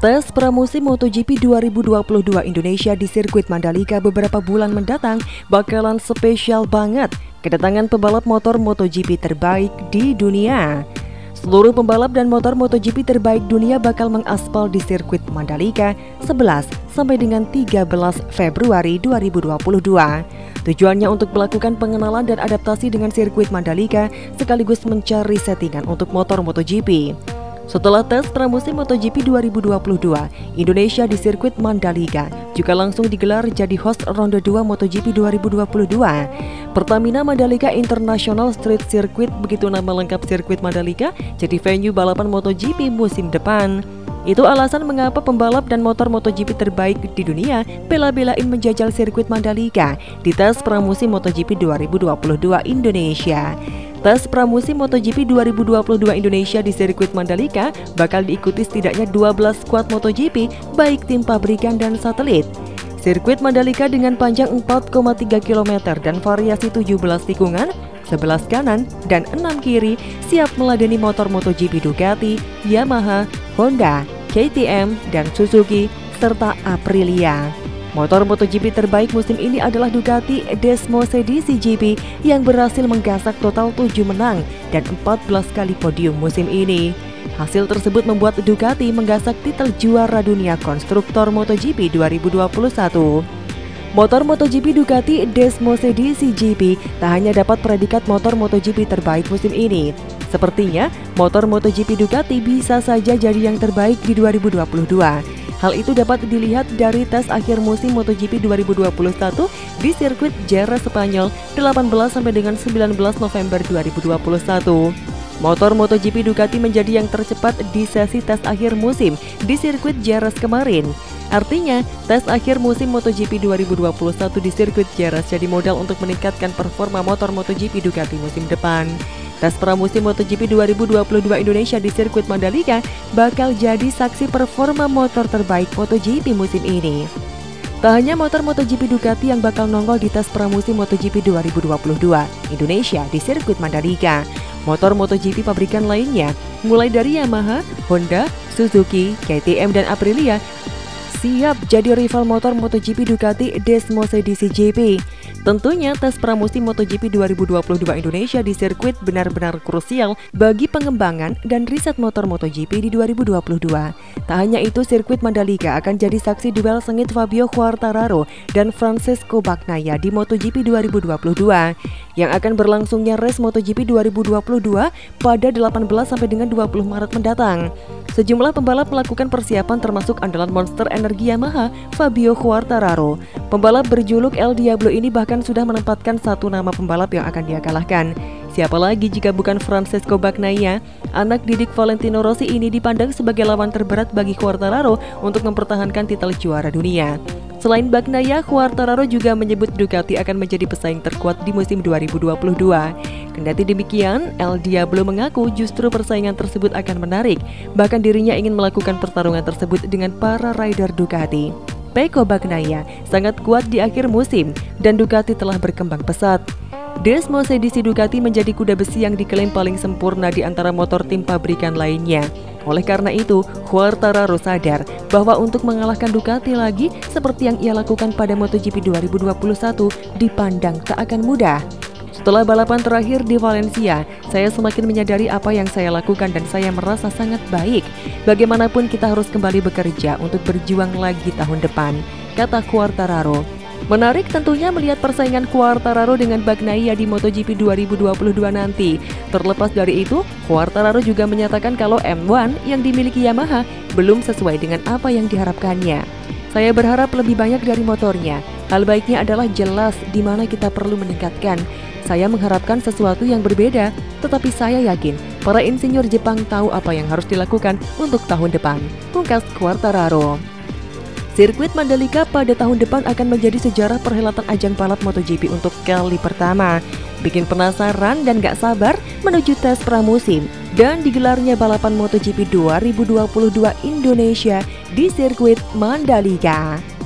Tes pramusim MotoGP 2022 Indonesia di sirkuit Mandalika beberapa bulan mendatang bakalan spesial banget. Kedatangan pembalap motor MotoGP terbaik di dunia. Seluruh pembalap dan motor MotoGP terbaik dunia bakal mengaspal di sirkuit Mandalika 11 sampai dengan 13 Februari 2022. Tujuannya untuk melakukan pengenalan dan adaptasi dengan sirkuit Mandalika sekaligus mencari settingan untuk motor MotoGP. Setelah tes pramusim MotoGP 2022, Indonesia di sirkuit Mandalika juga langsung digelar jadi host ronde 2 MotoGP 2022. Pertamina Mandalika International Street Circuit, begitu nama lengkap sirkuit Mandalika, jadi venue balapan MotoGP musim depan. Itu alasan mengapa pembalap dan motor MotoGP terbaik di dunia bela-belain menjajal sirkuit Mandalika di tes pramusim MotoGP 2022 Indonesia. Tes pramusim MotoGP 2022 Indonesia di sirkuit Mandalika bakal diikuti setidaknya 12 skuad MotoGP baik tim pabrikan dan satelit. Sirkuit Mandalika dengan panjang 4,3 km dan variasi 17 tikungan, 11 kanan dan 6 kiri siap meladeni motor MotoGP Ducati, Yamaha, Honda, KTM, dan Suzuki serta Aprilia. Motor MotoGP terbaik musim ini adalah Ducati Desmosedi GP yang berhasil menggasak total 7 menang dan 14 kali podium musim ini. Hasil tersebut membuat Ducati menggasak titel juara dunia konstruktor MotoGP 2021. Motor MotoGP Ducati Desmosedi GP tak hanya dapat predikat motor MotoGP terbaik musim ini. Sepertinya, motor MotoGP Ducati bisa saja jadi yang terbaik di 2022. Hal itu dapat dilihat dari tes akhir musim MotoGP 2021 di sirkuit Jerez Spanyol 18 sampai dengan 19 November 2021. Motor MotoGP Ducati menjadi yang tercepat di sesi tes akhir musim di sirkuit Jerez kemarin. Artinya, tes akhir musim MotoGP 2021 di sirkuit Jerez jadi modal untuk meningkatkan performa motor MotoGP Ducati musim depan. Tes pramusim MotoGP 2022 Indonesia di sirkuit Mandalika bakal jadi saksi performa motor terbaik MotoGP musim ini. Tak hanya motor MotoGP Ducati yang bakal nongol di tes pramusim MotoGP 2022 Indonesia di sirkuit Mandalika. Motor MotoGP pabrikan lainnya, mulai dari Yamaha, Honda, Suzuki, KTM, dan Aprilia, siap jadi rival motor MotoGP Ducati Desmosedi GP. Tentunya tes pramusim MotoGP 2022 Indonesia di sirkuit benar-benar krusial bagi pengembangan dan riset motor MotoGP di 2022. Tak hanya itu, sirkuit Mandalika akan jadi saksi duel sengit Fabio Quartararo dan Francesco Bagnaia di MotoGP 2022 yang akan berlangsungnya race MotoGP 2022 pada 18 sampai dengan 20 Maret mendatang. Sejumlah pembalap melakukan persiapan termasuk andalan monster energi Yamaha, Fabio Quartararo. Pembalap berjuluk El Diablo ini bahkan sudah menempatkan satu nama pembalap yang akan dia kalahkan. Siapa lagi jika bukan Francesco Bagnaia? Anak didik Valentino Rossi ini dipandang sebagai lawan terberat bagi Quartararo untuk mempertahankan titel juara dunia. Selain Bagnaia, Quartararo juga menyebut Ducati akan menjadi pesaing terkuat di musim 2022. Kendati demikian, El Diablo mengaku justru persaingan tersebut akan menarik. Bahkan dirinya ingin melakukan pertarungan tersebut dengan para rider Ducati. Pecco Bagnaia sangat kuat di akhir musim dan Ducati telah berkembang pesat. Desmosedi Ducati menjadi kuda besi yang diklaim paling sempurna di antara motor tim pabrikan lainnya. Oleh karena itu, Quartararo sadar bahwa untuk mengalahkan Ducati lagi seperti yang ia lakukan pada MotoGP 2021 dipandang tak akan mudah. Setelah balapan terakhir di Valencia, saya semakin menyadari apa yang saya lakukan dan saya merasa sangat baik. Bagaimanapun kita harus kembali bekerja untuk berjuang lagi tahun depan, kata Quartararo. Menarik tentunya melihat persaingan Quartararo dengan Bagnaia di MotoGP 2022 nanti. Terlepas dari itu, Quartararo juga menyatakan kalau M1 yang dimiliki Yamaha belum sesuai dengan apa yang diharapkannya. Saya berharap lebih banyak dari motornya. Hal baiknya adalah jelas di mana kita perlu meningkatkan. Saya mengharapkan sesuatu yang berbeda, tetapi saya yakin para insinyur Jepang tahu apa yang harus dilakukan untuk tahun depan, pungkas Quartararo. Sirkuit Mandalika pada tahun depan akan menjadi sejarah perhelatan ajang balap MotoGP untuk kali pertama. Bikin penasaran dan gak sabar menuju tes pramusim dan digelarnya balapan MotoGP 2022 Indonesia di sirkuit Mandalika.